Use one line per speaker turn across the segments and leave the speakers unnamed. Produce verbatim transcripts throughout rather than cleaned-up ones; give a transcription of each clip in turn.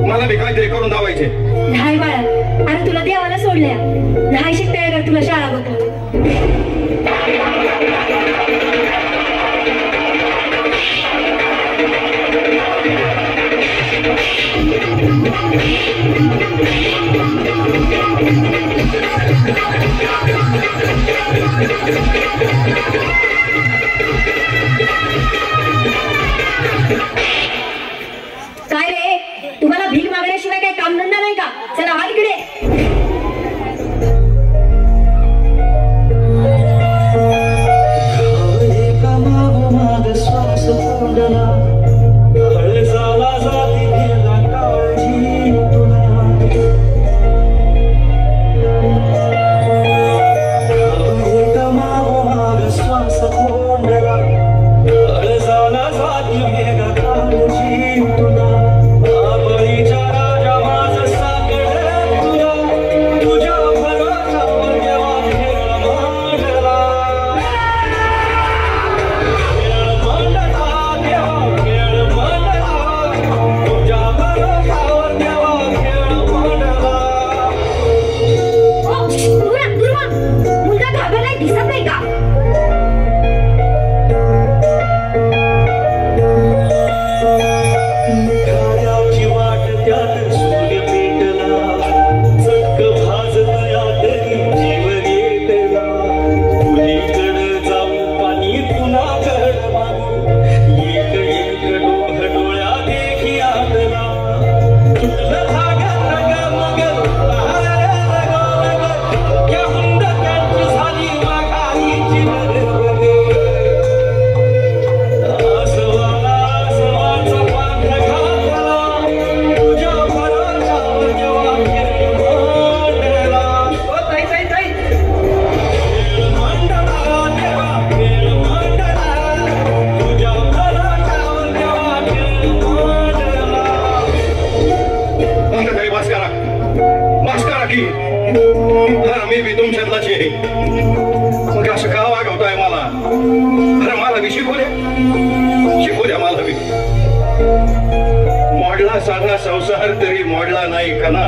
मला बी काहीतरी करून दावायचे.
नाही बाळा, अरे तुला देवाला सोडल्या नाही शिकता येणार तुला शाळा बघ. काय रे, तुम्हाला भीक मागण्याशिवाय काही कामधंदा नाही का? चला हा इकडे.
साधा संसार तरी मोडला नाही कना,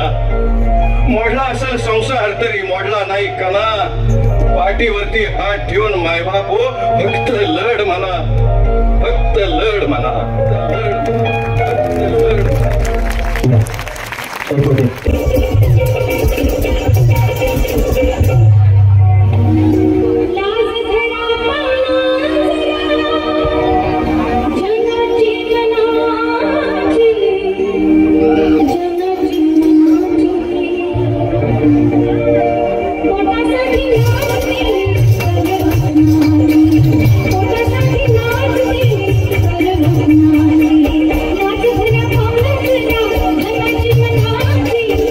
मोडला असेल संसार तरी मोडला नाही कना. पाठीवरती हात ठेवून मायबाप हो, फक्त लढ म्हणा, फक्त लढ म्हणा, लढ, फक्त लढ.
Thank you.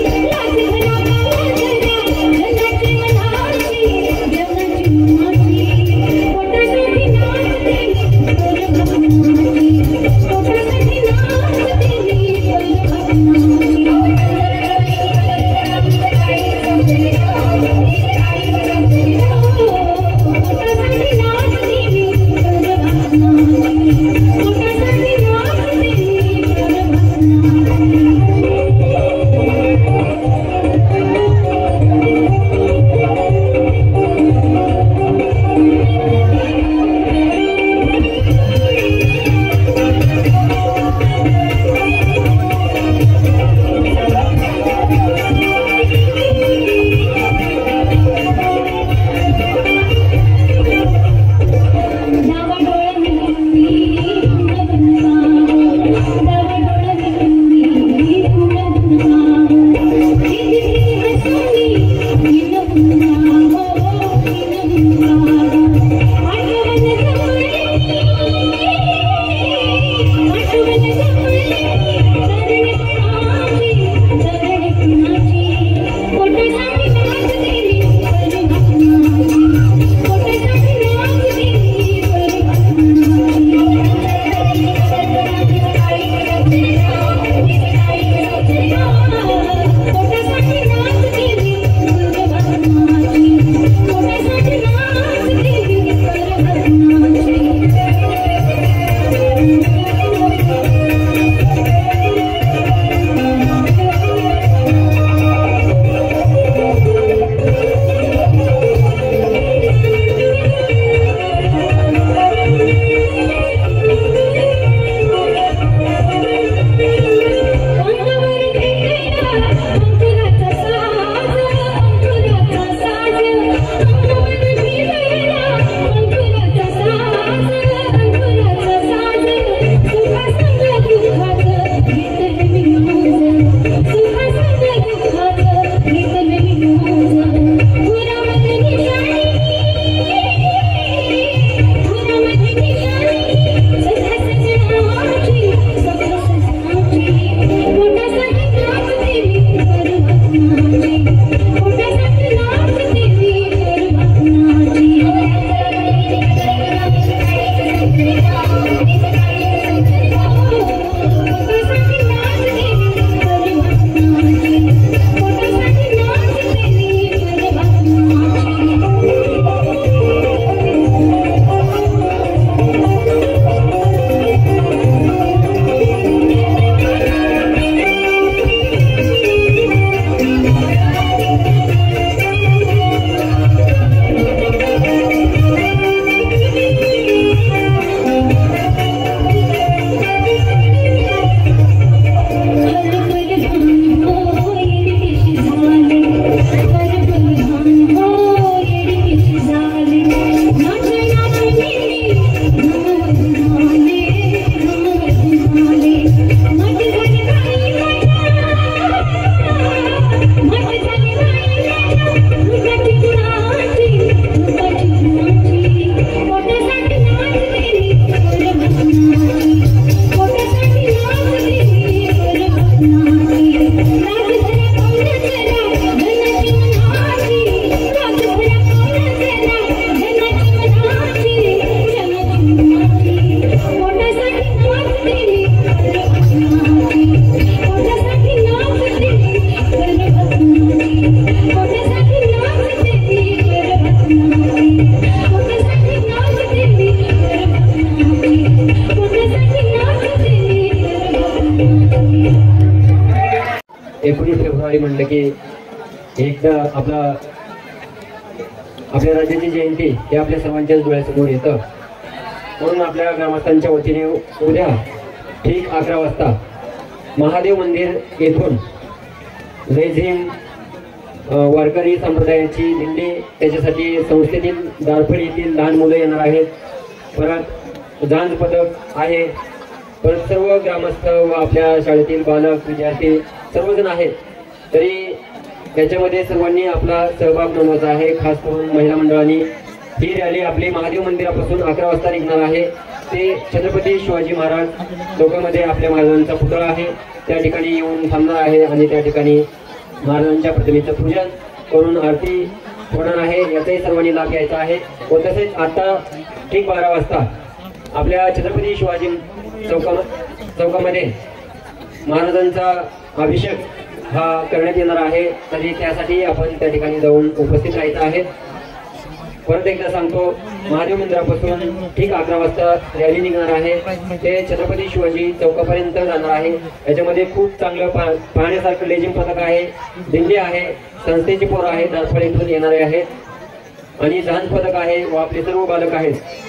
एकोणीस फेब्रुवारी म्हणलं की एकदा आपला आपल्या राज्याची जयंती हे आपल्या सर्वांच्याच डोळ्यासमोर येतं. म्हणून आपल्या ग्रामस्थांच्या वतीने उद्या ठीक अकरा वाजता महादेव मंदिर येथून जयझीम वारकरी संप्रदायाची दिंडी, त्याच्यासाठी संस्थेतील दारफळ येथील लहान मुलं येणार आहेत. परत झांज पथक आहे. परत सर्व ग्रामस्थ व आपल्या शाळेतील बालक विद्यार्थी सर्वजण आहेत. तरी याच्यामध्ये सर्वांनी आपला सहभाग नोंदवायचा आहे. खास करून महिला मंडळांनी ही रॅली आपली महादेव मंदिरापासून अकरा वाजता निघणार आहे. ते छत्रपती शिवाजी महाराज चौकामध्ये आपल्या महाराजांचा पुतळा आहे त्या ठिकाणी येऊन थांबणार आहे आणि त्या ठिकाणी महाराजांच्या प्रतिमेचं पूजन करून आरती होणार आहे. याचाही सर्वांनी लाभ घ्यायचा आहे. व तसेच आता ठीक बारा वाजता आपल्या छत्रपती शिवाजी चौका चौकामध्ये महाराजांचा अभिषेक हा करण्यात येणार आहे. तरी त्यासाठी आपण त्या ठिकाणी जाऊन उपस्थित राहायचं आहे. परत एकदा सांगतो, महादेव मंदिरापासून ठीक अकरा वाजता रॅली निघणार आहे. ते छत्रपती शिवाजी चौकापर्यंत जाणार आहे. याच्यामध्ये खूप चांगलं पा पाहण्यासारखं लेझिम पथक आहे, दिंडी आहे, संस्थेची पोरं आहेत, दासफळ इथून येणारे आहेत आणि झांज पथक आहे व आपले सर्व बालक आहेत.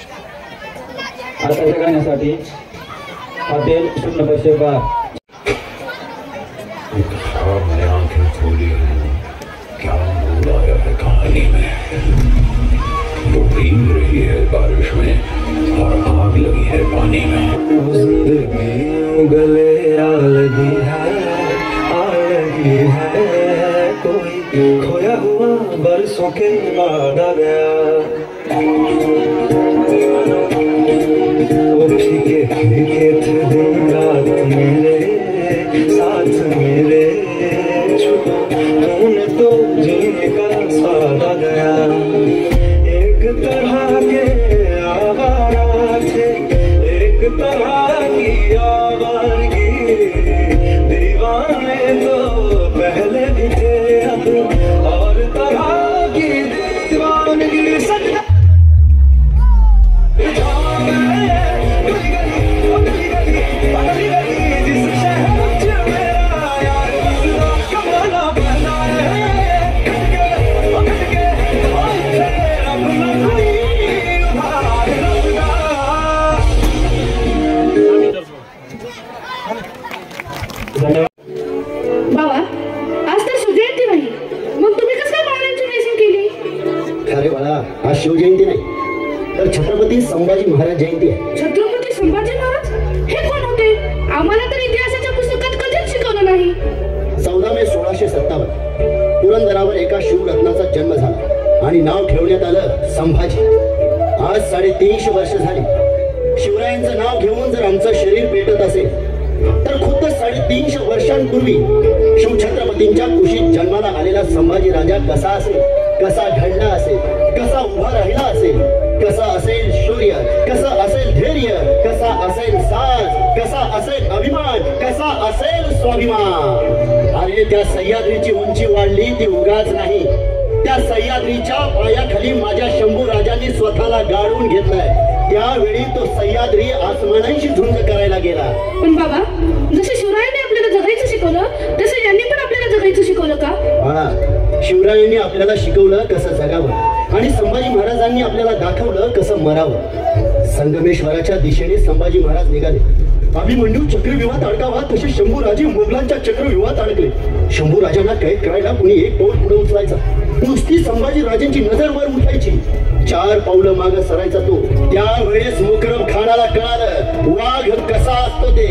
आता गाण्यासाठी हॉटेल शून्य पैसे बार.
मैंने आंखें खोली हैं, क्या मोड़ आया है कहानी में. वो भीग रही है बारिश में और आग लगी है पानी में.
जिंदगी गले आ लगी है, आ लगी है. कोई खोया हुआ बरसों के बाद आ गया. वो फीके फीके थे दिन रात मेरे साथ मेरे. तूने तो जीने का स्वाद आ गया. एक तरह के आवारा थे, एक तरह की आवारगी. दीवाने तो पहले भी थे, अब और तरह की दीवानगी. सच
बाबा, आज तर शिवजयंती नाही, मग तुम्ही कसं काय महाराजांची ड्रेसिंग केली?
अरे बाळा, आज शिवजयंती नाही तर छत्रपती संभाजी महाराज जयंती आहे.
छत्रपती संभाजी महाराज हे कोण होते? आम्हाला तर इतिहासाच्या पुस्तकात कधीच शिकवलं नाही.
चौदा मे सोळाशे सत्तावन्न पुरंदरावर एका शिवरत्नाचा जन्म झाला आणि नाव ठेवण्यात आलं संभाजी. आज साडेतीनशे वर्ष झाली. शिवरायांचं नाव घेऊन जर आमचं शरीर पेटत असेल तर खुद्द साडेतीनशे वर्षांपूर्वी शिवछत्रपतींच्या कुशीत जन्माला आलेला संभाजी राजा कसा असेल, कसा घडला असेल, कसा उभा राहिला असेल, कसा असेल शौर्य, कसं असेल धैर्य, कसा असेल साज, कसा असेल अभिमान, कसा असेल स्वाभिमान. अरे त्या सह्याद्रीची उंची वाढली ती उगाच नाही. त्या सह्याद्रीच्या पायाखाली माझ्या शंभू राजांनी स्वतःला गाडून घेतलाय. त्यावेळी तो सह्याद्री आसमानांशी झुंज करायला गेला.
पण बाबा, जसे शिवरायांनी आपल्याला जगायचं शिकवलं तसे यांनी पण आपल्याला जगायचं शिकवलं का?
हा, शिवरायांनी आपल्याला शिकवलं कसं जगावं आणि संभाजी महाराजांनी आपल्याला दाखवलं कसं मरावं. संगमेश्वराच्या दिशेने संभाजी महाराज निघाले. अभिमन्यू चक्रव्यूहात अडकावा तसे शंभूराजे मोगलांच्या चक्रव्यूहात अडकले. शंभू राजांना कैद करायला कुणी एक पाऊल पुढे उचलायचा, नुसती संभाजी राजांची नजर वर उठायची. चार पावलं माग सरायचा तो. त्यावेळेस मुकरम खानाला कळालं वाघ कसा असतो ते.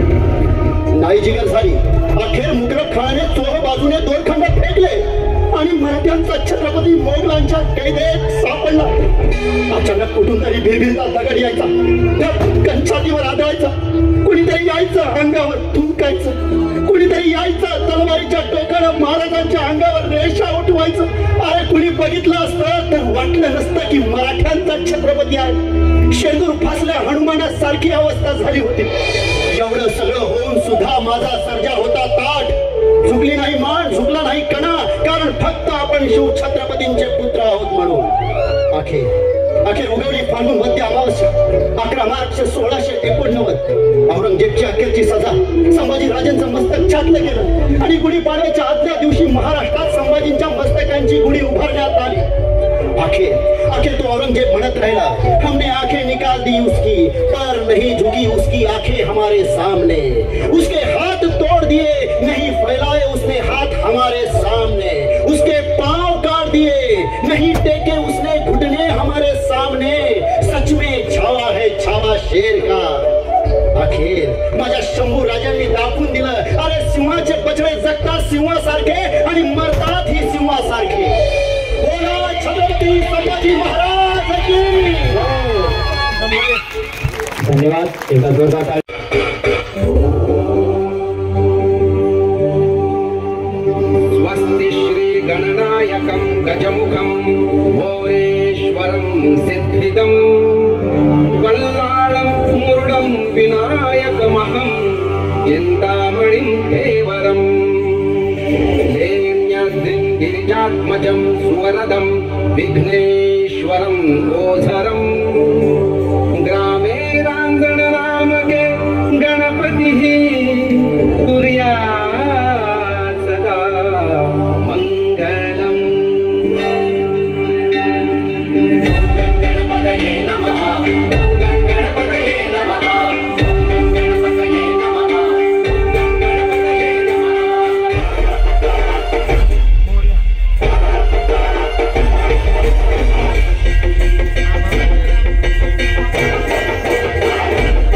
नाही जिगर झाली. अखेर मुकरम खानाने चोह बाजूने दोन खंड फेकले आणि मराठ्यांचा छत्रपती मोगलांच्या कैदेत सापडला. अचानक कुठून तरी भिरभिरता दगड यायचा, त्या कंछातीवर आदळायचा. कुणीतरी यायचं अंगावर थुंकायचं, कुणीतरी यायचं तलवारीच्या टोकानं महाराजांच्या अंगावर रेषा उठवायचं. अरे कुणी बघितलं असतं तर वाटलं नसतं की मराठ्यांचा छत्रपती आहे. शेंदूर फासल्या हनुमानासारखी अवस्था झाली होती. एवढं सगळं होऊन सुद्धा माझा सर्जा होता ताठ. झुकली नाही मान, झुकला नाही कणा, कारण फक्त आपण शिव छत्रपतींचे पुत्र आहोत म्हणून. अखेर अखेर उगवली फांडून मध्य अमावस्या अकरा मार्च सोळाशे एकोणनव्वद औरंगजेबच्या अखेरची सजा संभाजी राजांचं मस्तक छाटलं गेलं आणि गुढीपाडव्याच्या आदल्या दिवशी महाराष्ट्रात संभाजींच्या मस्तकांची गुढी उभारण्यात आली. आखिर आखिर तो औरंगजेब म्हणत राहिला, हमने आंखें निकाल दी उसकी पर नहीं झुकी उसकी आंखें हमारे सामने. उसके हाथ तोड़ दिए नहीं फैलाए उसने हाथ हमारे सामने. उसके पांव काट दिए नहीं टेके उसने घुटने हमारे सामने. सच में छावा है छावा शेर का. अखेर माझ्या शंभू राजांनी दाखवून दिलं, अरे सिंहाचे बछडे जगतात सिंहासारखे आणि मरतात ही सिंहासारखे. बोला छत्रपती संभाजी महाराज की.
धन्यवाद. एका जोरदार
स्वस्ति श्री गणनायकं गजमुखं भोरेश्वरं सिद्धिदं वल्लाळं मुरुडं विनायकमहं चिन्तामणिं देवरं गिरिजात्मजं सुवरदं विघ्नेश्वरं गोधरं ग्रामे रांगण नामके गणपतिः तुर्या सदा मंगलम्. गणपतये नमः. गणपतये नमः. गणपतये नमः. गणपतये नमः.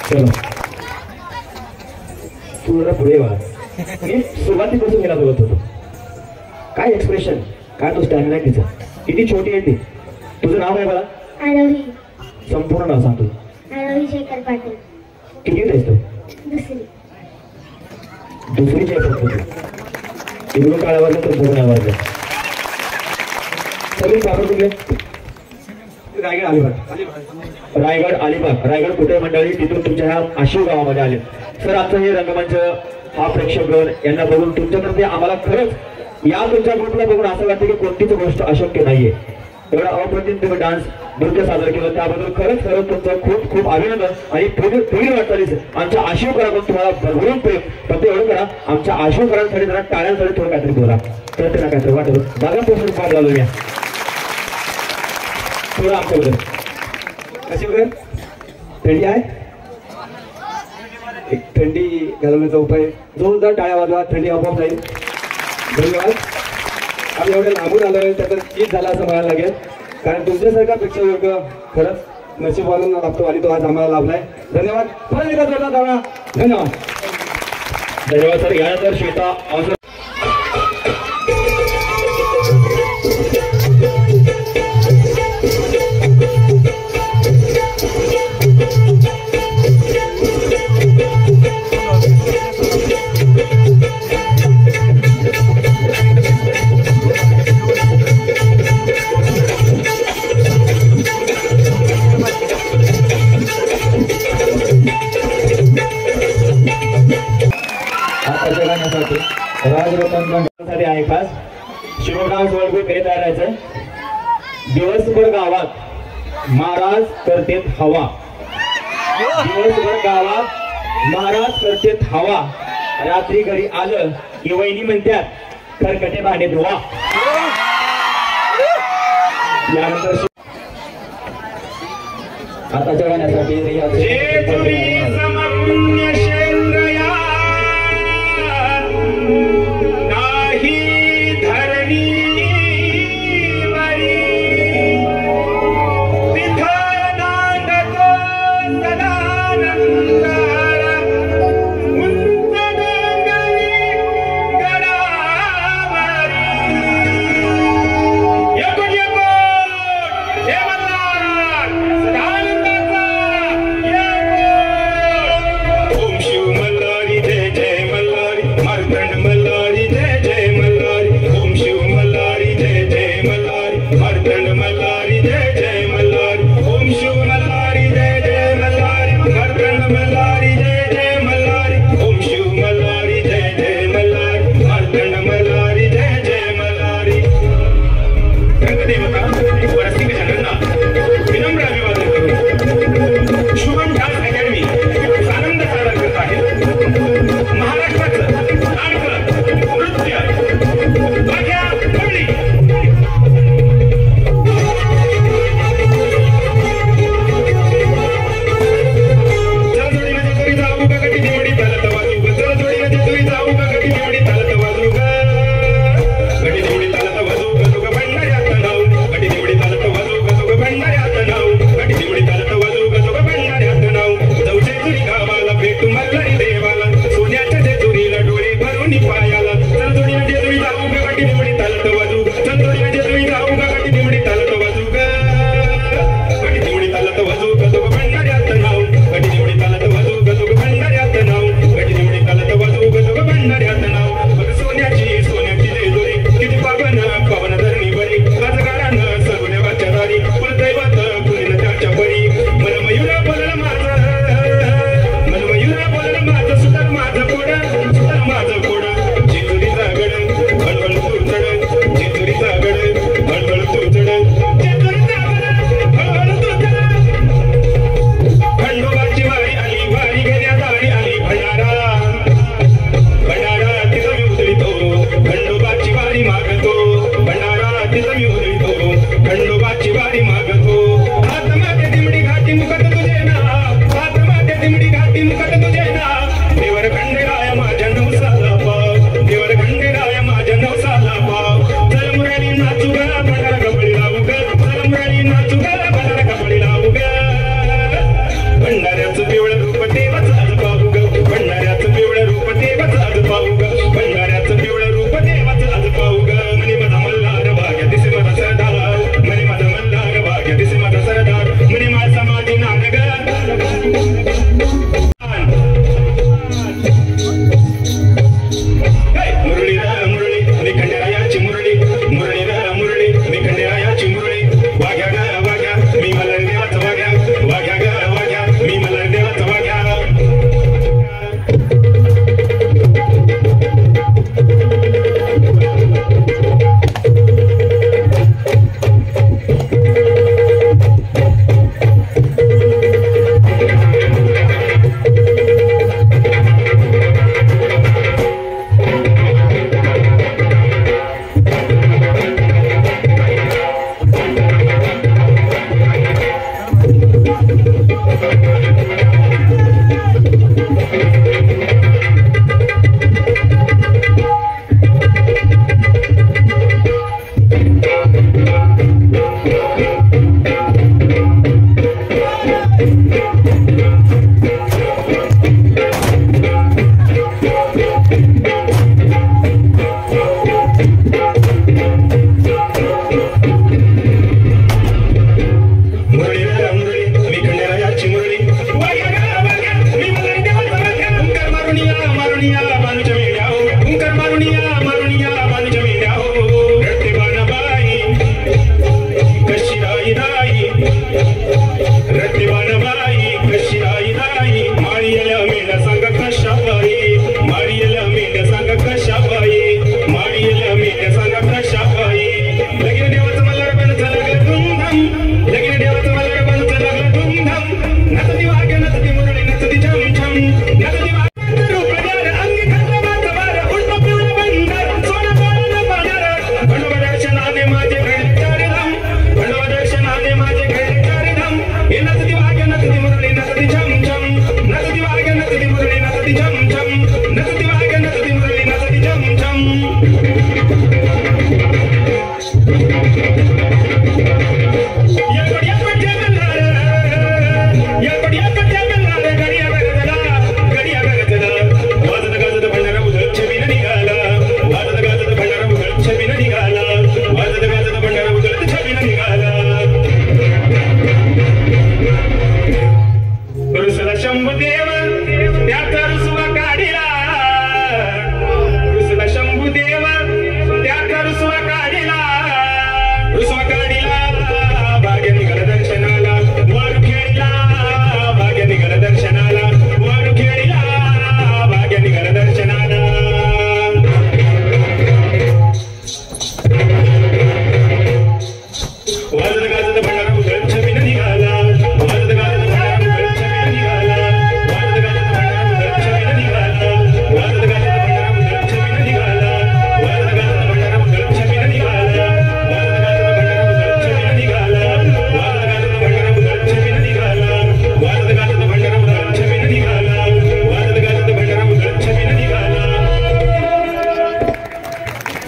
चलो तू जरा पुढे वा. मी सुरुवातीपासून गेला बोलत होतो. काय एक्सप्रेशन, काय तो स्टॅमिना आहे तिचा, किती छोटी आहे ती. तुझं नाव काय मला?
आरोही.
संपूर्ण नाव सांगतो.
आरोही शेखर पाटील.
किती आहेस तू?
दुसरी.
दुसरीची आहे फक्त तू. तिकडून काय आवाज तर पूर्ण आवाज आहे. सगळी पापड कुठले? रायगड अलिबाग. रायगड अलिबाग. रायगड कुठे मंडळी? तिथून तुमच्या ह्या आशिव गावामध्ये आले. सर आजचं हे रंगमंच हा प्रेक्षकगण यांना बघून तुमच्यातर्फे आम्हाला खरंच या तुमच्या ग्रुपला बघून असं वाटतं की कोणतीच गोष्ट अशक्य नाहीये. एवढा अप्रतिम तुम्ही डान्स नृत्य सादर केलं त्याबद्दल खरंच खरंच तुमचं खूप खूप अभिनंदन. आणि पुढील पुढील वाटचालीस आमच्या आशिवकरांकडून तुम्हाला भरभरून प्रेम. फक्त एवढं करा, आमच्या आशिवकरांसाठी जरा टाळ्यांसाठी थोडं काहीतरी बोला. तर त्यांना काहीतरी वाटत मागापासून पाठ घालूया थोडं आमच्याबद्दल. कशी वगैरे थंडी आहे? एक थंडी घालवण्याचा उपाय जोरदार टाळ्या वाजवा, थंडी आपोआप जाईल. धन्यवाद. आम्ही एवढं लांबून आलो आहे त्याचं चीज झाला असं म्हणायला लागेल, कारण तुमच्यासारखा प्रेक्षक खरंच नशिबवानांना लाभतो आणि तो आज आम्हाला लाभलाय. धन्यवाद. परत एकदा जोरदार टाळ्या. धन्यवाद.
धन्यवाद सर. यानंतर श्वेता अवसर.
राजरत्नांसाठी आहे खास शिवराज वळगू हे तयार राहायचं. दिवसभर गावात महाराज करतेत हवा. दिवसभर गावात महाराज करतेत हवा. रात्री घरी आलं की वहिनी म्हणतात खरकटे भांडे धुवा. यानंतर आताच्या गाण्यासाठी
ओम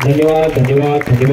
धन्यवाद धन्यवाद धन्यवाद.